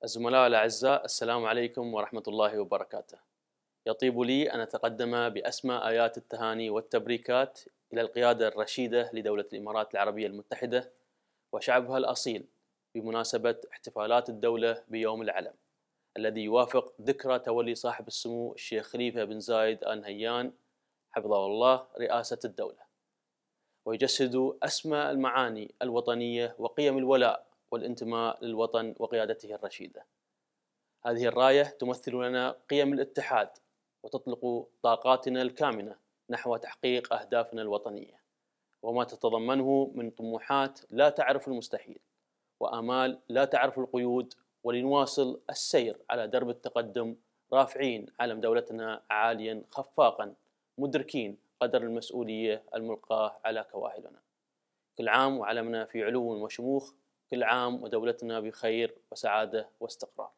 الزملاء الأعزاء، السلام عليكم ورحمة الله وبركاته. يطيب لي أن أتقدم بأسمى آيات التهاني والتبريكات إلى القيادة الرشيدة لدولة الإمارات العربية المتحدة وشعبها الأصيل بمناسبة احتفالات الدولة بيوم العلم الذي يوافق ذكرى تولي صاحب السمو الشيخ خليفة بن زايد آل نهيان حفظه الله رئاسة الدولة، ويجسد أسمى المعاني الوطنية وقيم الولاء والانتماء للوطن وقيادته الرشيدة. هذه الراية تمثل لنا قيم الاتحاد وتطلق طاقاتنا الكامنة نحو تحقيق أهدافنا الوطنية، وما تتضمنه من طموحات لا تعرف المستحيل وآمال لا تعرف القيود، ولنواصل السير على درب التقدم رافعين علم دولتنا عاليا خفاقا، مدركين قدر المسؤولية الملقاة على كواهلنا. كل عام وعلمنا في علو وشموخ، كل عام ودولتنا بخير وسعادة واستقرار.